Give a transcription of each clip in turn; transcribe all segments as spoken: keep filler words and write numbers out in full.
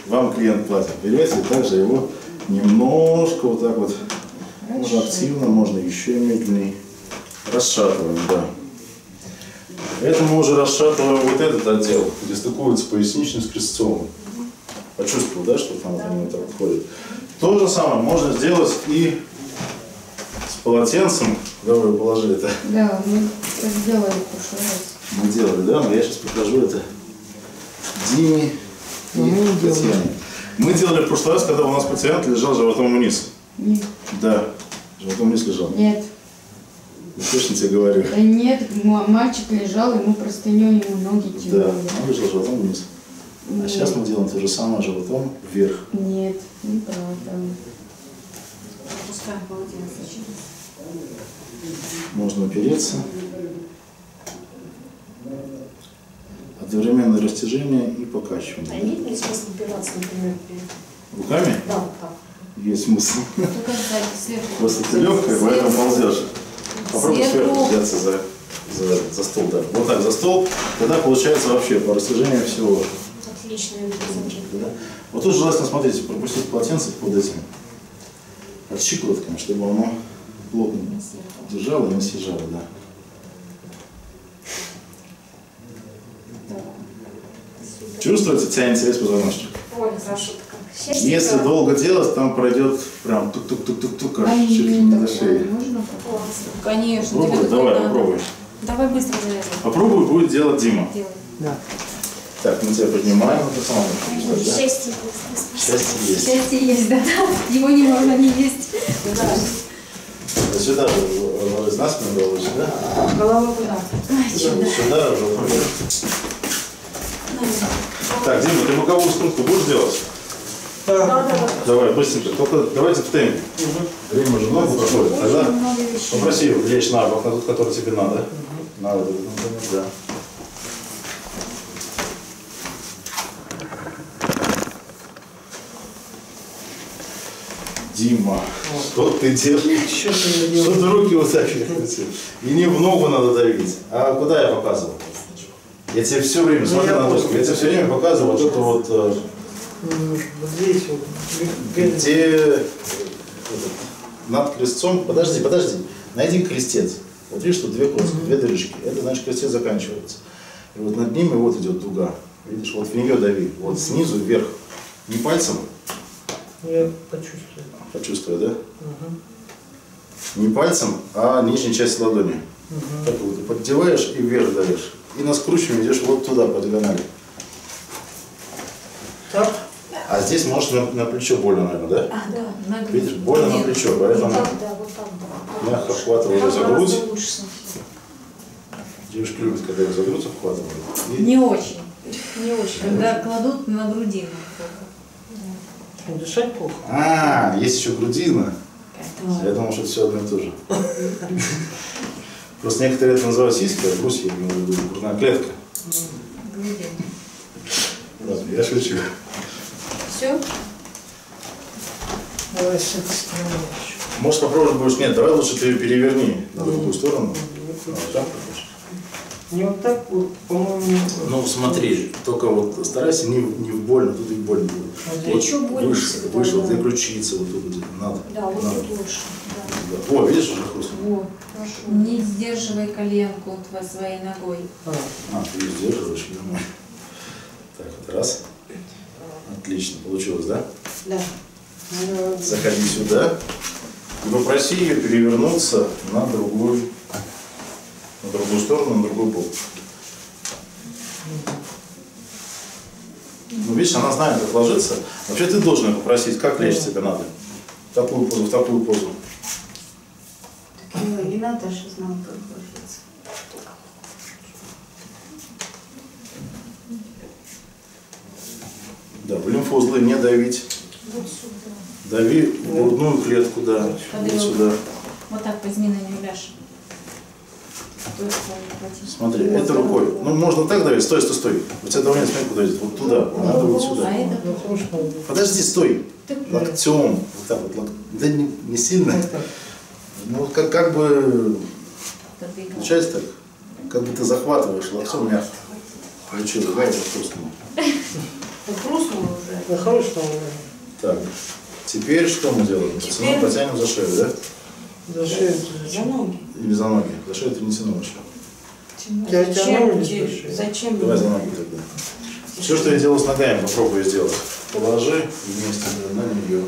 вам клиент платит. Берете, также его немножко вот так вот, можно активно, можно еще медленнее. Расшатываем, да. Это мы уже расшатываем вот этот отдел, где стыкуется поясничный с крестцовым. Почувствовал, да, что там да. Вот так входит. То же самое можно сделать и с полотенцем. Да, вы положили это. Да, мы сделали в прошлый раз. Мы делали, да, но я сейчас покажу это Диме и мы Татьяне. Мы делали в прошлый раз, когда у нас пациент лежал животом вниз. Нет. Да, животом вниз лежал. Нет. Я точно тебе говорю. Да нет, мальчик лежал, ему простыней, ему ноги тянули. Да, он лежал животом вниз. Нет. А сейчас мы делаем то же самое животом вверх. Нет, неправда. Пускай полотенце через. Можно опереться. Одновременное растяжение и покачивание. А нет ли смысла упираться, например, при... Руками? Да, вот так. Есть смысл. Только сзади, сверху. Просто ты легкая, поэтому ползешь. Попробуй сверху взяться за, за, за стол. Да. Вот так, за стол. Тогда получается вообще по растяжению всего. Отличные признаки. Да. Вот тут желательно, смотрите, пропустить полотенце под этим. Под щиколотками, чтобы оно плотно держало и не съезжало, да. Чувствуется, тянется весь позвоночник? Ой, хорошо. Счастье. Если долго делать, там пройдет прям тук-тук-тук-тук-тук, аж чуть ли не до шеи. Можно? Конечно. Попробуй, давай, попробуй. Давай быстро завязывай. Попробуй, будет делать Дима. Делай. Да. Так, мы тебя поднимаем. Счастье. Счастье есть. Счастье есть, да. Его не можно не есть. Да. Вот сюда же ложись на спину, голову сюда. Голова куда? Сюда, сюда уже. Так, Дима, ты боковую скрутку будешь делать? Да, да, да. Давай, быстренько. Только давайте в темпе. Угу. Время уже много проходит. Тогда попроси его лечь на бок, на тот, который тебе надо. Угу. Надо, да. Дима, что ты делаешь? Что ты руки вот так крутил? И не в ногу надо давить. А куда я показывал? Я тебе все время, смотри на доску, я тебе все время показывал вот это вот, вот здесь вот, где этот, над крестцом, подожди, подожди, найди крестец. Вот видишь, тут две кости, две дырочки. Это значит крестец заканчивается. И вот над ними вот идет дуга. Видишь, вот в нее дави. Вот снизу вверх. Не пальцем. Я почувствую. Почувствую, да? Угу. Не пальцем, а нижней части ладони. Угу. Так вот, поддеваешь и вверх давишь. И на скручивание идешь вот туда, по диагонали. Так? А здесь может на, на плечо больно, наверное, да? А, да, на грудь. Видишь, больно на плечо, поэтому Вот так, да, вот так, да. мягко обхватываю за грудь. Лучше. Девушки любят, когда их за грудь обхватывают. И... Не очень. Не очень. Когда кладут на грудину. Дышать плохо. А, есть еще грудина. Да. Я думал, что это все одно и то же. Просто некоторые это называют сиськи, а гусь, я имею в виду грудная клетка. Грудина. Ладно, я шучу. Все? Давай с этой стороны еще. Может попробовать будешь? Нет, давай лучше ты переверни на другую сторону. Вот так. Не вот так вот, по-моему. Ну смотри, только вот старайся не, не в больно, тут и больно будет. А Вот еще больно выше, всегда, выше, вот да. и ключица, вот тут где-то надо. Да, вот надо. тут лучше. Да. Да. О, видишь, уже хрустно. Вот. Не сдерживай коленку своей ногой. А, А, ты ее сдерживаешь, нормально. Так, вот раз. Отлично, получилось, да? Да. Заходи сюда и попроси ее перевернуться на другую, на другую сторону, на другой бок. Ну, видишь, она знает, как ложиться. Вообще ты должен ее попросить, как лечь тебе надо. В такую позу, в такую позу. И Наташа знала, как ложиться. Да, в лимфоузлы не давить. Вот сюда. Дави в грудную клетку, да, вот сюда. Вот так возьми на нее, ляжь. Смотри, это рукой. Ну, можно так давить. Стой, стой, стой. У тебя давление, смотри, куда идет. Вот туда. Надо вот сюда. Подожди, стой. Локтем. Вот так вот. Лок... Да не, не сильно. Ну, вот как, как бы... Получается так. Как бы ты захватываешь локтем мягко. Получилось, да, это вкусно. Хрустнуло уже. Да хрустнуло уже. Так, теперь что мы делаем? Теперь- Пацаны потянем за шею, да? За шею. За ноги. Или за ноги? За шею ты не тянул еще. Я Зачем, тяну те- за шею. зачем? Давай за ноги тогда. Все, что я делал с ногами, попробуй сделать. Положи вместе на нее.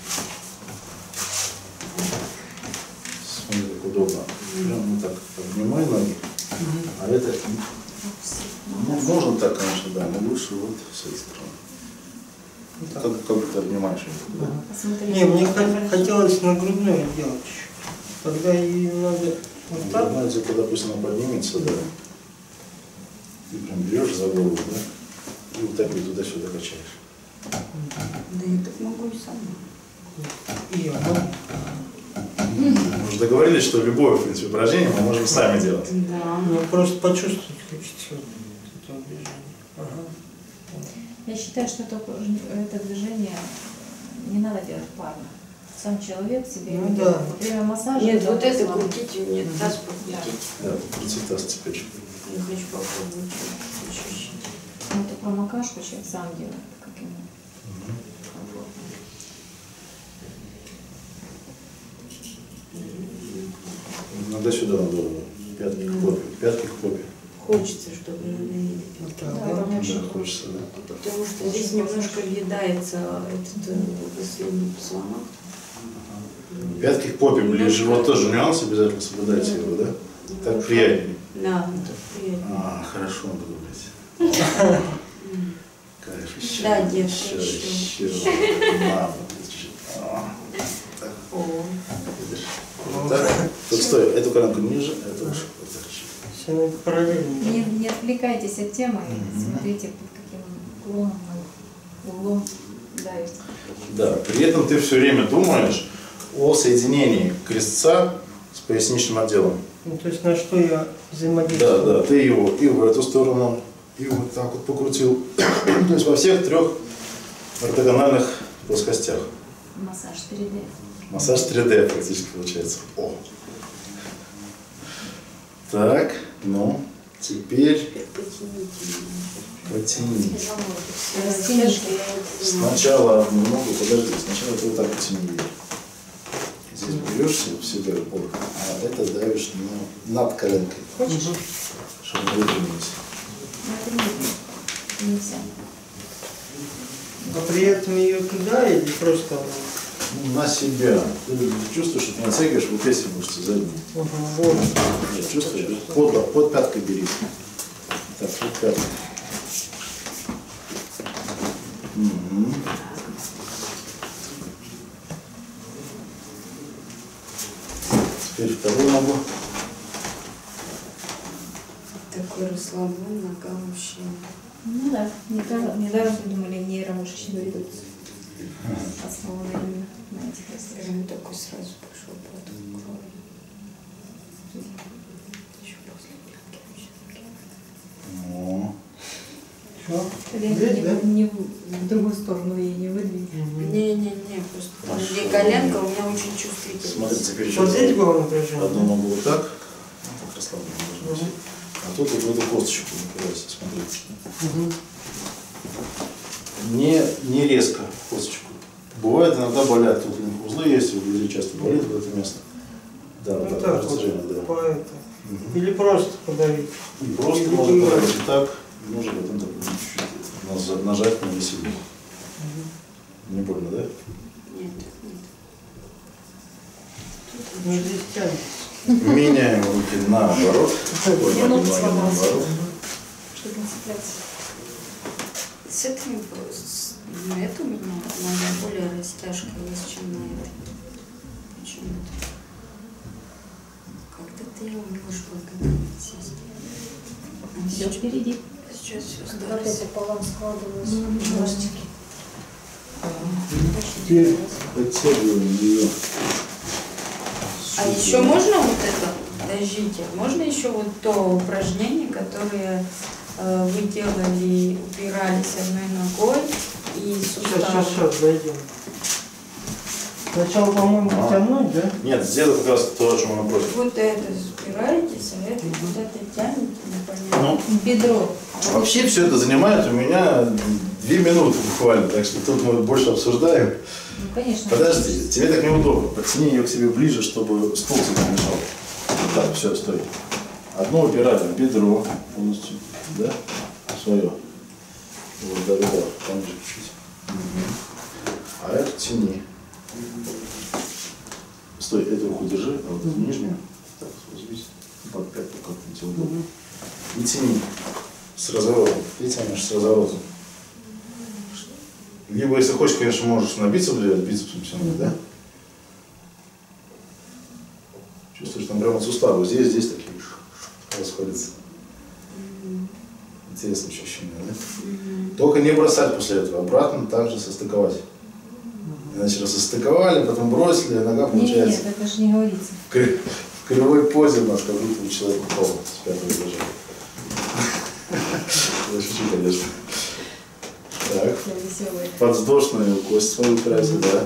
Смотри, как удобно. Прям вот так обнимай ноги. А это, ну, можно так, конечно, да, но лучше вот с этой стороны. Как, как ты обнимаешь ее. Да? Посмотри, Не, мне сколько хот- хотелось на грудную делать еще. Тогда ее надо вот так. Знаете, когда пусть она поднимется, да. Ты прям берешь за голову, да? И вот так ее туда-сюда качаешь. Да я так могу и сама. И я, да? Мы уже договорились, что любое, в принципе, упражнение мы можем сами делать. Да. Мне просто почувствовать хочется вот это движение. Ага. Я считаю, что это, это движение не надо делать парно. Сам человек себе Ну его да. делает. Во время массажа. Нет, да, вот это слабо. крутите, нет, таз покрутите. Да, крути таз теперь. Я хочу попробовать чуть-чуть. Ну, это промокашку человек сам делает, как ему комфортно. Иногда сюда надо пятки к попе. Пятки к попе. Хочется, чтобы надавили. Вот так, Да, да? конечно. Да, хочется, да. Потому что здесь немножко въедается этот э, последний позвонок. Пятки к попе ближе. Вот тоже нюанс, обязательно соблюдайте его, да? Так приятнее. Да, так приятно. А, хорошо надо говорить. Кайф, еще. Да, детка, еще. еще. Еще. Надо. А, так, О, видишь? Вот так. Тут стой, эту коленку ниже, эту выше. Вот так. Все надо параллельно. Не, не отвлекайтесь от темы, смотрите, под каким углом, углом давит. Да, при этом ты все время думаешь о соединении крестца с поясничным отделом. Ну, то есть на что я Да, взаимодействую? да, ты его и в эту сторону, и вот так вот покрутил. То есть во всех трех ортогональных плоскостях. Массаж три дэ. Массаж три дэ практически получается. О. Так, ну, теперь теперь потяните потяни. меня. Растяжки. Сначала одну ногу, подожди, сначала ты вот так потяни вверх. Здесь берешь в себя упор, а это давишь на, над коленкой, Хочешь? чтобы не выпрямилось. Ну, это не, не вся. А при этом ее туда или просто... Ну, на себя. Ты чувствуешь, что ты натягиваешь вот эти мышцы задние. Ага, вот. Нет, чувствуешь? Под, под пяткой бери. Так, под пяткой. Угу. Теперь вторую ногу. Такой расслаблен, нога вообще. Ну да, недаром, недаром придумали нейромышечную редукцию. Основанную именно на этих растяжках. Прям такой сразу пошел под кровью. Еще после пятки вообще. О. Что? Коленки Здесь, не, да? в- не в, в другую сторону и не выдвинь. Не-не-не, просто там, Хорошо. где коленка, у меня очень чувствительно. Смотри, теперь еще Вот здесь было напряжение? одну ногу вот так. Ну, так расслабленно должно быть. А тут вот в эту косточку упирайся, смотри. Угу. Не, не резко косточку. Бывает иногда болят, тут узлы есть, у людей часто болит вот это место. Да, вот Вот так, так вот, растяжение, да. по это. Мгм. Или просто подавить. И просто Или можно выиграть. делать и так, и можно потом так чуть-чуть наз- нажать на веселье. Не больно, да? Нет, нет. Ну, здесь тянется. Меняем руки наоборот. Ой, Я ногу ноги сломала. наоборот. Чтобы не цепляться. С этими просто, на эту у меня нога более растяжка есть, чем на этой. Почему-то. Когда ты ее можешь благодарить здесь. А Все сейчас, впереди. сейчас все Вот осталось. это пополам складывалось. Хвостики. Теперь подтягиваем ее. А еще можно вот это, подождите, можно еще вот то упражнение, которое э, вы делали, упирались одной ногой и Сейчас, сейчас, суставом. сейчас, дойдем. Сначала, по-моему, А. тянуть, да? Нет, сделай как раз то, о чем она просит. Вот это спираетесь, а это куда-то тянете, непонятно. Ну, Бедро. вообще все это занимает у меня две минуты буквально, так что тут мы больше обсуждаем. Ну, конечно. Подожди, тебе так неудобно. Подтяни ее к себе ближе, чтобы стул тебе не мешал. Так, все, стой. Одну упираем в бедро полностью, да? Свое. Вот, да, да, да, пониже чуть-чуть. А эту тяни. Стой, эту руку держи, а вот эту нижнюю. Так, возьмись. Под пятку как-то тебе удобно. И тяни. С разворотом. И тянешь с разворотом. Либо, если хочешь, конечно, можешь на бицепс влиять, бицепсом тянуть, да? Чувствуешь, там прямо суставы здесь, здесь такие расходятся. Интересное ощущение, да? Mm-hmm. Только не бросать после этого, обратно также состыковать. Иначе раз состыковали, потом бросили, нога получается. Нет, это же не говорится. В, кри... в кривой позе у нас, как будто у человека упал с пятого этажа. Я шучу, конечно. Так. Подвздошную кость свою упирайся, да.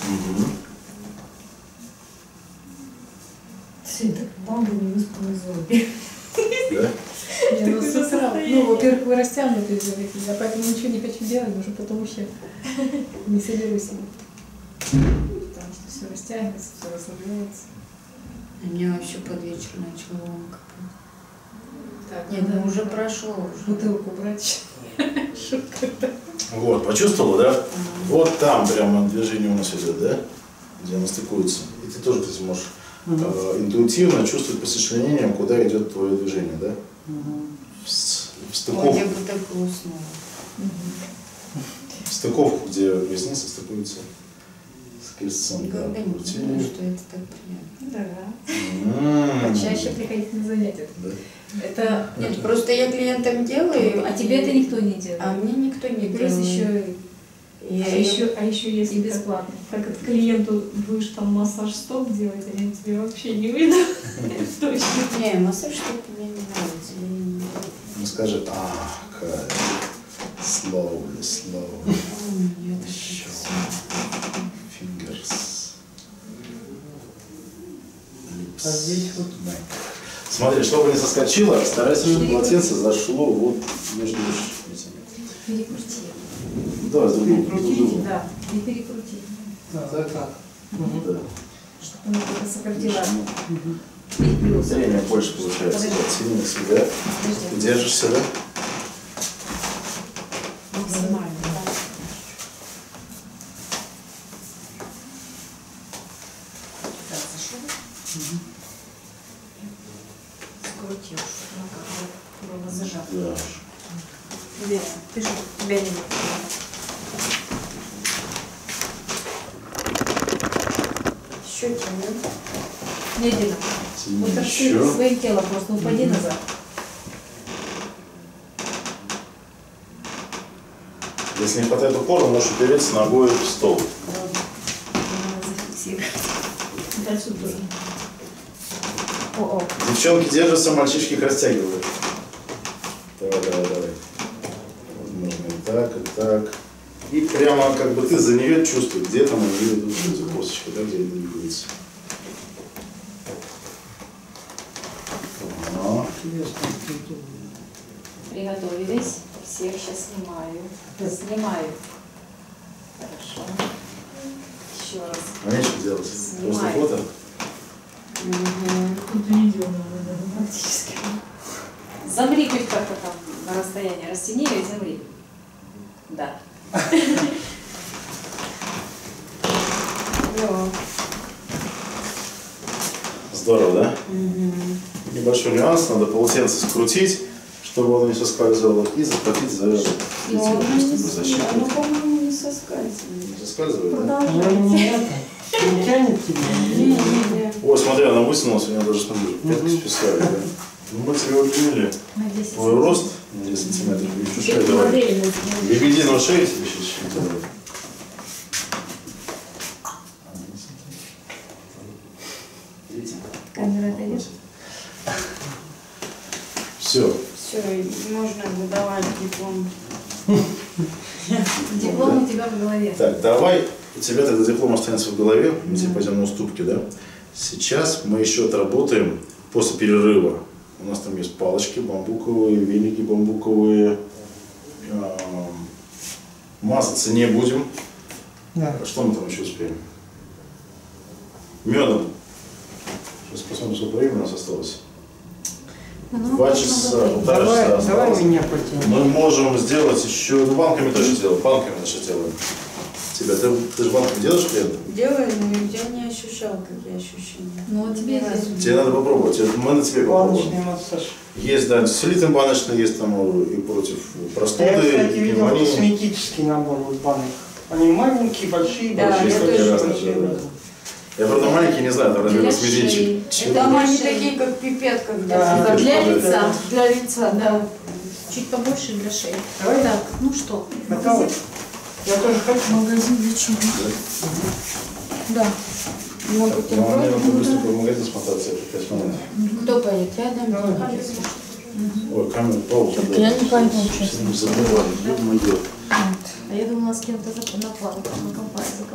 Все, так бамбу не выспанный зомби. Да? Я ну, с утра. Ну, во-первых, вы растянутые зомби, я поэтому ничего не хочу делать, уже потом вообще не соберу себе. Потому что все растягивается, все расслабляется. У меня вообще под вечер начало ломка. Так, нет, ну уже прошло. Уже. Бутылку брать. Шутка. Вот, почувствовала, да? Ага. Вот там прямо движение у нас идет, да? Где она стыкуется. И ты тоже, кстати, можешь ага. э, интуитивно чувствовать по сочленениям, куда идет твое движение, да? Ага. В, в стыковку. Вот я бы так и уснула. Угу. В стыковку, где поясница стыкуется с крестцом. Никогда да, не думала, что это так приятно. Да. М-м-м. Почаще приходить на занятия. Да. Это... Нет, просто я клиентам делаю. А тебе это никто не делает. А мне никто не делает. Плюс еще... Я, а, еще, а еще если и бесплатно. Как, как от клиенту будешь там массаж стоп делать, они тебе вообще не выйдут. Точно. Не, массаж стоп мне не нравится. Ну скажи, а, кайф. Slowly, slowly. Еще. Fingers. А здесь вот... Смотри, чтобы не соскочило, старайся, чтобы полотенце зашло вот между этими. Перекрути. Давай, с другой Перекрути, да. И перекрути. Да, так, так. Угу. Да. Чтобы она только сократила. Угу. Зрение больше получается. Сильно на себя. Ты держишься, да? Максимально, да. Так, зашел. Угу. Скрутил, чтобы она как бы было зажата. Да. Вера, ты же тебя не видишь. Еще тянем. Медленно. Вот так ты своим телом просто упади mm-hmm. назад. Если не хватает упора, можешь упереться ногой в стол. Надо зафиксировать. Дальше тоже. О-о. Девчонки держатся, мальчишки их растягивают. Давай, давай, давай. Можно и так, и так. И прямо как бы ты за нее чувствуешь, где там у нее идут эти косточки, да, где это двигается. Ага. Приготовились. Всех сейчас снимаю. Снимаю. Хорошо. Еще раз. А нечего делать. Снимаю. Просто фото. Тут видео надо, практически. Замри хоть как-то там на расстоянии. Растяни ее и замри. Да. Здорово, да? Угу. Небольшой нюанс, надо полотенце скрутить, чтобы оно не соскальзывало, и захватить за защиту. Оно, по-моему, не соскальзывает. Не соскальзывает, да? Продолжайте. Не тянет тебя? О, смотри, она высунулась, у меня даже, смотри, пятки списали, да? Ну, мы тебе удлинили твой рост на десять сантиметров. Шею давай. Выведи на шею себе чуть-чуть. Камера дает. Все. Все, можно выдавать диплом. Диплом у тебя в голове. Так, давай, у тебя тогда диплом останется в голове, мы тебе пойдем на уступки, да? Сейчас мы еще отработаем после перерыва. У нас там есть палочки бамбуковые, веники бамбуковые, Мазаться не будем. Да. А что мы там еще успеем? Медом. Сейчас посмотрим, сколько времени у нас осталось. Ну, Два часа, полтора Давай, часа давай осталось. меня потянем. Мы можем сделать еще, ну, банками тоже сделаем, банками наши сделаем. Тебя, ты, ты же банками делаешь хлеб? Делаю, но я не ощущала, какие ощущения. Ну, а тебе Ни разу. здесь- Тебе надо попробовать, это мы на тебе попробуем. Баночный массаж. Есть, да, антицеллюлитный баночный, есть там и против простуды, Я, кстати, и видел пневмонии. косметический набор вот банок. Они маленькие, большие, Да, большие, я большие, тоже большие, разные, да. разные. Я, правда, маленький, не знаю, там размер Для с мизинчик. шеи. Там они шеи. такие, как пипетка. Да. для Для Да. лица, для лица, да. Чуть побольше для шеи. Давай. Так, ну что, Готовы? Я тоже хочу. магазин для чего? Да. Так, Много ну, а мне бутербродов. надо быстро по магазину смотаться, это пять минут. Кто поедет? Я дам. Давай. Ой, камера, пауза. Так, да. я не пойму, Все честно. не забывали, ё-моё. А я думала, с кем-то зап- на план, на компанию